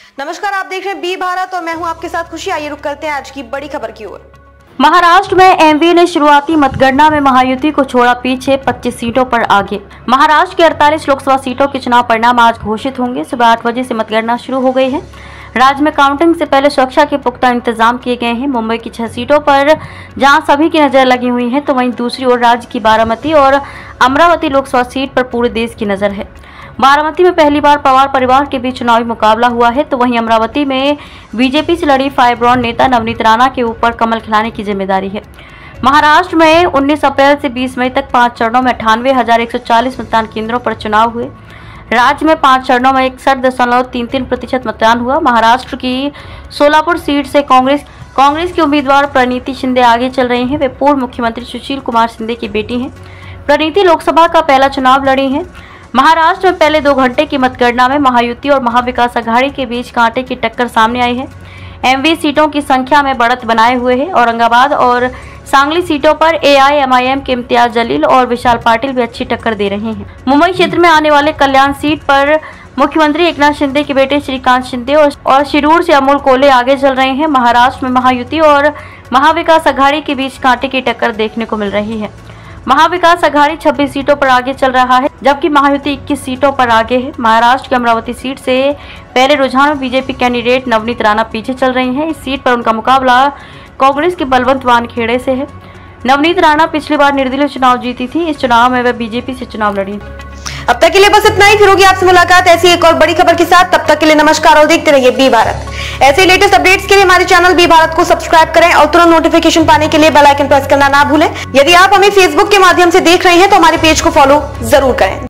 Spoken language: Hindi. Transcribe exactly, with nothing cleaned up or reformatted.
नमस्कार, आप देख रहे हैं बी भारत और मैं हूं आपके साथ खुशी। आइए रुक करते हैं आज की बड़ी खबर की ओर। महाराष्ट्र में एमवी ने शुरुआती मतगणना में महायुति को छोड़ा पीछे, पच्चीस सीटों पर आगे। महाराष्ट्र के अड़तालीस लोकसभा सीटों के चुनाव परिणाम आज घोषित होंगे। सुबह आठ बजे से मतगणना शुरू हो गई है। राज्य में काउंटिंग से पहले सुरक्षा के पुख्ता इंतजाम किए गए हैं। मुंबई की छह सीटों पर जहां सभी की नजर लगी हुई है, तो वहीं दूसरी ओर राज्य की बारामती और अमरावती लोकसभा सीट पर पूरे देश की नजर है। बारामती में पहली बार पवार परिवार के बीच चुनावी मुकाबला हुआ है, तो वहीं अमरावती में बीजेपी से लड़ी फाइब्रॉन नेता नवनीत राणा के ऊपर कमल खिलाने की जिम्मेदारी है। महाराष्ट्र में उन्नीस अप्रैल से बीस मई तक पांच चरणों में अट्ठानवे हजार एक सौ चालीस मतदान केंद्रों पर चुनाव हुए। राज्य में पांच चरणों में इकसठ दशमलव तीन तीन प्रतिशत मतदान हुआ। महाराष्ट्र की सोलापुर सीट से कांग्रेस कांग्रेस की उम्मीदवार प्रणीति शिंदे आगे चल रही हैं। वे पूर्व मुख्यमंत्री सुशील कुमार शिंदे की बेटी हैं। प्रणीति लोकसभा का पहला चुनाव लड़ी हैं। महाराष्ट्र में पहले दो घंटे की मतगणना में महायुति और महाविकास अघाड़ी के बीच कांटे की टक्कर सामने आई है। एमवी सीटों की संख्या में बढ़त बनाए हुए है। औरंगाबाद और सांगली सीटों पर एआईएमआईएम के इम्तियाज जलील और विशाल पाटिल भी अच्छी टक्कर दे रहे हैं। मुंबई क्षेत्र में आने वाले कल्याण सीट पर मुख्यमंत्री एकनाथ शिंदे के बेटे श्रीकांत शिंदे और शिरूर से अमोल कोल्हे आगे चल रहे हैं। महाराष्ट्र में महायुति और महाविकास अघाड़ी के बीच कांटे की टक्कर देखने को मिल रही है। महाविकास अघाड़ी छब्बीस सीटों पर आगे चल रहा है, जबकि महायुति इक्कीस सीटों पर आगे है। महाराष्ट्र की अमरावती सीट से पहले रुझान में बीजेपी कैंडिडेट नवनीत राणा पीछे चल रही हैं। इस सीट पर उनका मुकाबला कांग्रेस के बलवंत वानखेड़े से है। नवनीत राणा पिछली बार निर्दलीय चुनाव जीती थी। इस चुनाव में वह बीजेपी से चुनाव लड़ी। अब तक के लिए बस इतना ही। फिर होगी आपसे मुलाकात ऐसी एक और बड़ी खबर के साथ। तब तक के लिए नमस्कार और देखते रहिए बी भारत। ऐसे लेटेस्ट अपडेट्स के लिए हमारे चैनल बी भारत को सब्सक्राइब करें और तुरंत नोटिफिकेशन पाने के लिए बेल आइकन प्रेस करना ना भूलें। यदि आप हमें फेसबुक के माध्यम से देख रहे हैं तो हमारे पेज को फॉलो जरूर करें।